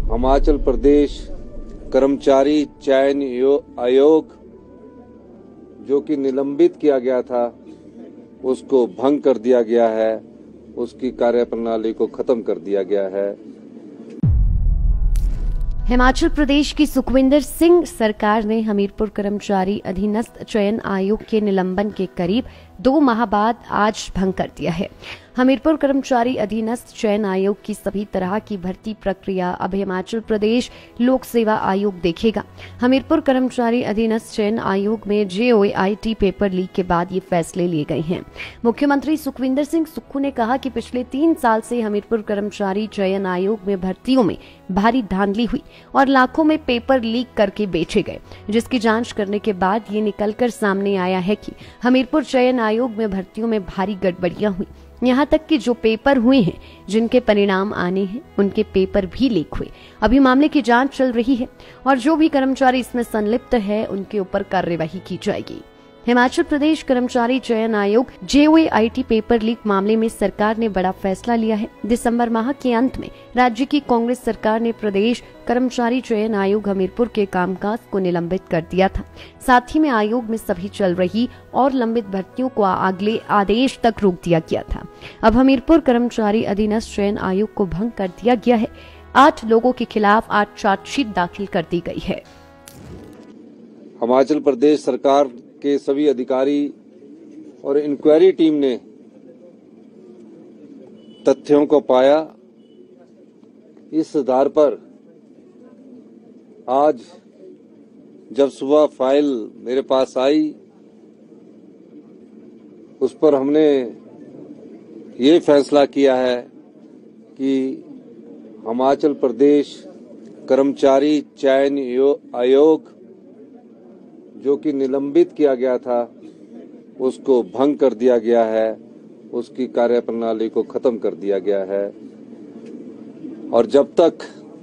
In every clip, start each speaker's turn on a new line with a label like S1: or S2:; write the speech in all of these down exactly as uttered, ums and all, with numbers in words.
S1: हिमाचल प्रदेश कर्मचारी चयन आयोग जो कि निलंबित किया गया था उसको भंग कर दिया गया है, उसकी कार्यप्रणाली को खत्म कर दिया गया है।
S2: हिमाचल प्रदेश की सुखविंदर सिंह सरकार ने हमीरपुर कर्मचारी अधीनस्थ चयन आयोग के निलंबन के करीब दो माह बाद आज भंग कर दिया है। हमीरपुर कर्मचारी अधीनस्थ चयन आयोग की सभी तरह की भर्ती प्रक्रिया अब हिमाचल प्रदेश लोक सेवा आयोग देखेगा। हमीरपुर कर्मचारी अधीनस्थ चयन आयोग में जेओआईटी पेपर लीक के बाद ये फैसले लिए गए हैं। मुख्यमंत्री सुखविंदर सिंह सुक्खू ने कहा कि पिछले तीन साल से हमीरपुर कर्मचारी चयन आयोग में भर्तियों में भारी धांधली हुई और लाखों में पेपर लीक करके बेचे गए, जिसकी जांच करने के बाद ये निकलकर सामने आया है कि हमीरपुर चयन आयोग में भर्तियों में भारी गड़बड़ियां हुई। यहाँ तक कि जो पेपर हुए हैं, जिनके परिणाम आने हैं, उनके पेपर भी लीक हुए। अभी मामले की जांच चल रही है और जो भी कर्मचारी इसमें संलिप्त है उनके ऊपर कार्यवाही की जाएगी। हिमाचल प्रदेश कर्मचारी चयन आयोग जेओआईटी पेपर लीक मामले में सरकार ने बड़ा फैसला लिया है। दिसंबर माह के अंत में राज्य की कांग्रेस सरकार ने प्रदेश कर्मचारी चयन आयोग हमीरपुर के कामकाज को निलंबित कर दिया था। साथ ही में आयोग में सभी चल रही और लंबित भर्तियों को अगले आदेश तक रोक दिया गया था। अब हमीरपुर कर्मचारी अधीनस्थ चयन आयोग को भंग कर दिया गया है। आठ लोगों के खिलाफ आज चार्जशीट दाखिल कर दी गई है।
S1: हिमाचल प्रदेश सरकार के सभी अधिकारी और इंक्वायरी टीम ने तथ्यों को पाया। इस आधार पर आज जब सुबह फाइल मेरे पास आई, उस पर हमने ये फैसला किया है कि हिमाचल प्रदेश कर्मचारी चयन आयोग जो कि निलंबित किया गया था उसको भंग कर दिया गया है, उसकी कार्यप्रणाली को खत्म कर दिया गया है। और जब तक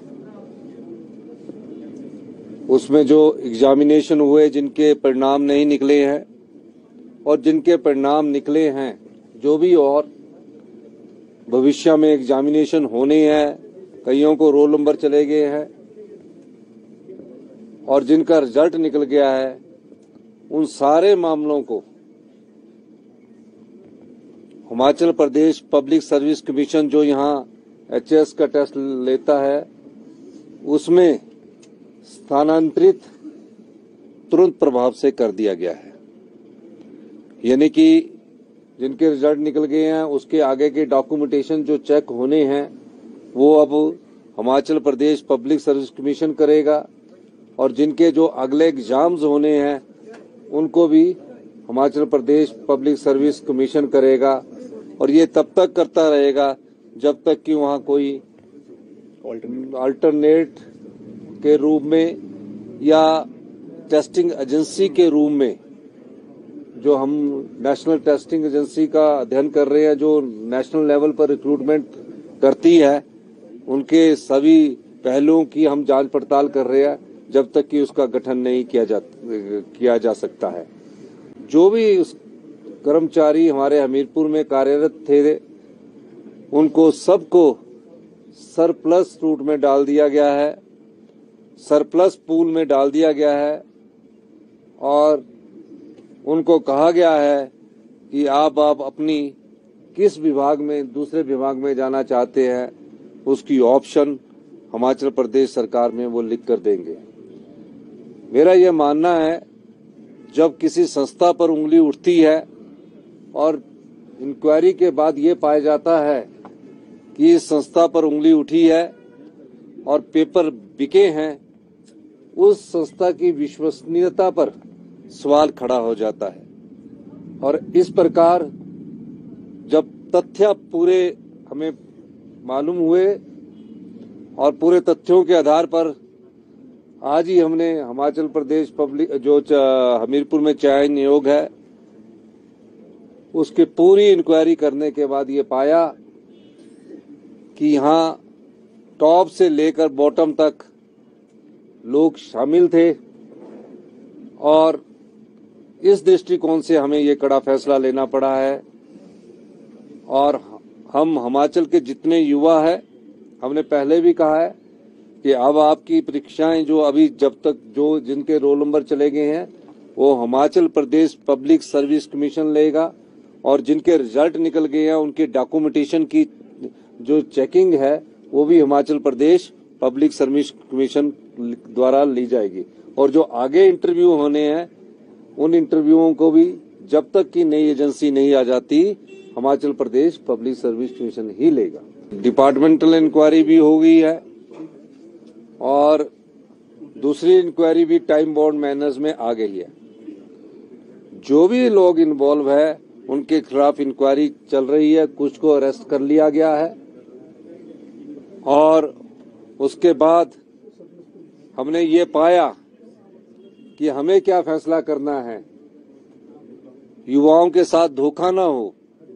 S1: उसमें जो एग्जामिनेशन हुए जिनके परिणाम नहीं निकले हैं और जिनके परिणाम निकले हैं, जो भी और भविष्य में एग्जामिनेशन होने हैं, कईयों को रोल नंबर चले गए हैं और जिनका रिजल्ट निकल गया है, उन सारे मामलों को Himachal Pradesh public service commission जो यहाँ एचएस का टेस्ट लेता है उसमें स्थानांतरित तुरंत प्रभाव से कर दिया गया है। यानी कि जिनके रिजल्ट निकल गए हैं उसके आगे के डॉक्यूमेंटेशन जो चेक होने हैं वो अब Himachal Pradesh public service commission करेगा और जिनके जो अगले एग्जाम्स होने हैं उनको भी Himachal Pradesh public service commission करेगा। और ये तब तक करता रहेगा जब तक कि वहाँ कोई अल्टरनेट के रूप में या टेस्टिंग एजेंसी के रूप में, जो हम नेशनल टेस्टिंग एजेंसी का अध्ययन कर रहे हैं, जो नेशनल लेवल पर रिक्रूटमेंट करती है, उनके सभी पहलुओं की हम जांच पड़ताल कर रहे हैं जब तक कि उसका गठन नहीं किया जा किया जा सकता है। जो भी उस कर्मचारी हमारे हमीरपुर में कार्यरत थे उनको सबको सरप्लस रूट में डाल दिया गया है, सरप्लस पूल में डाल दिया गया है और उनको कहा गया है कि आप आप अपनी किस विभाग में दूसरे विभाग में जाना चाहते हैं उसकी ऑप्शन हिमाचल प्रदेश सरकार में वो लिख कर देंगे। मेरा यह मानना है जब किसी संस्था पर उंगली उठती है और इंक्वायरी के बाद ये पाया जाता है कि इस संस्था पर उंगली उठी है और पेपर बिके हैं, उस संस्था की विश्वसनीयता पर सवाल खड़ा हो जाता है। और इस प्रकार जब तथ्य पूरे हमें मालूम हुए और पूरे तथ्यों के आधार पर आज ही हमने हिमाचल प्रदेश पब्लिक जो हमीरपुर में चयन आयोग है उसकी पूरी इंक्वायरी करने के बाद ये पाया कि यहाँ टॉप से लेकर बॉटम तक लोग शामिल थे और इस दृष्टिकोण से हमें ये कड़ा फैसला लेना पड़ा है। और हम हिमाचल के जितने युवा हैं, हमने पहले भी कहा है कि अब आपकी परीक्षाएं जो अभी जब तक जो जिनके रोल नंबर चले गए हैं वो Himachal Pradesh public service commission लेगा, और जिनके रिजल्ट निकल गए हैं उनके डॉक्यूमेंटेशन की जो चेकिंग है वो भी Himachal Pradesh public service commission द्वारा ली जाएगी। और जो आगे इंटरव्यू होने हैं उन इंटरव्यूओं को भी जब तक की नई एजेंसी नहीं आ जाती Himachal Pradesh public service commission ही लेगा। डिपार्टमेंटल इंक्वायरी भी हो गई है और दूसरी इंक्वायरी भी टाइम बाउंड मैनर्स में आ गई है। जो भी लोग इन्वॉल्व है उनके खिलाफ इंक्वायरी चल रही है, कुछ को अरेस्ट कर लिया गया है और उसके बाद हमने ये पाया कि हमें क्या फैसला करना है। युवाओं के साथ धोखा ना हो।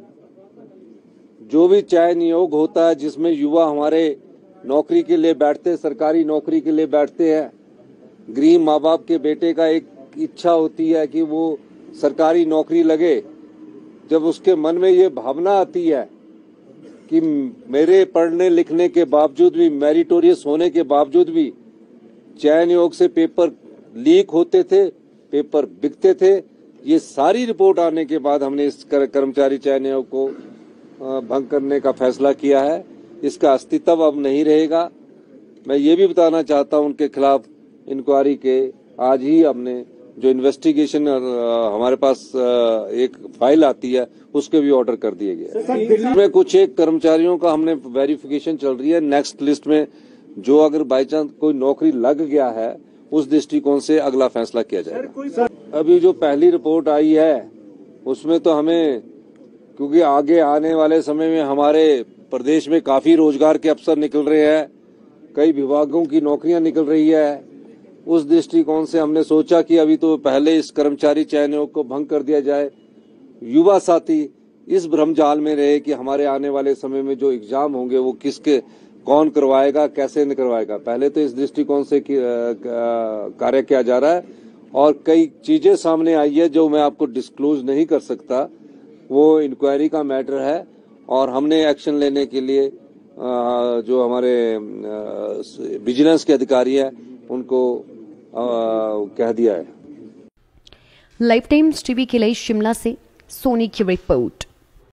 S1: जो भी चयन नियोग होता है जिसमें युवा हमारे नौकरी के लिए बैठते, सरकारी नौकरी के लिए बैठते हैं, गरीब माँ बाप के बेटे का एक इच्छा होती है कि वो सरकारी नौकरी लगे। जब उसके मन में ये भावना आती है कि मेरे पढ़ने लिखने के बावजूद भी, मेरिटोरियस होने के बावजूद भी चयन योग से पेपर लीक होते थे, पेपर बिकते थे, ये सारी रिपोर्ट आने के बाद हमने इस कर्मचारी चयन आयोग को भंग करने का फैसला किया है। इसका अस्तित्व अब नहीं रहेगा। मैं ये भी बताना चाहता हूं उनके खिलाफ इंक्वायरी के आज ही हमने जो इन्वेस्टिगेशन हमारे पास एक फाइल आती है उसके भी ऑर्डर कर दिए गए। दिल्ली में कुछ एक कर्मचारियों का हमने वेरिफिकेशन चल रही है। नेक्स्ट लिस्ट में जो अगर बाई चांस कोई नौकरी लग गया है उस दृष्टिकोण से अगला फैसला किया जाएगा। अभी जो पहली रिपोर्ट आई है उसमें तो हमें, क्योंकि आगे आने वाले समय में हमारे प्रदेश में काफी रोजगार के अवसर निकल रहे हैं, कई विभागों की नौकरियां निकल रही है, उस दृष्टिकोण से हमने सोचा कि अभी तो पहले इस कर्मचारी चयन आयोग को भंग कर दिया जाए। युवा साथी इस भ्रमजाल में रहे कि हमारे आने वाले समय में जो एग्जाम होंगे वो किसके कौन करवाएगा, कैसे नहीं करवाएगा। पहले तो इस दृष्टिकोण से कार्य किया जा रहा है और कई चीजें सामने आई है जो मैं आपको डिस्क्लोज नहीं कर सकता। वो इंक्वायरी का मैटर है और हमने एक्शन लेने के लिए जो हमारे विजिलेंस के अधिकारी है उनको आ, कह दिया है।
S2: लाइफ टाइम्स टीवी के लिए शिमला से सोनी की रिपोर्ट।